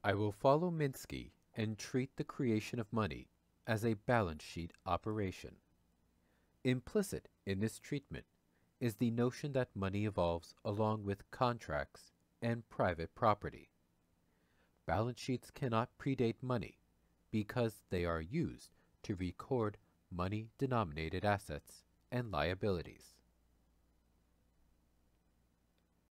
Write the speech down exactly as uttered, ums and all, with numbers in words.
I will follow Minsky and treat the creation of money as a balance sheet operation. Implicit in this treatment is the notion that money evolves along with contracts and private property. Balance sheets cannot predate money because they are used to record money-denominated assets and liabilities.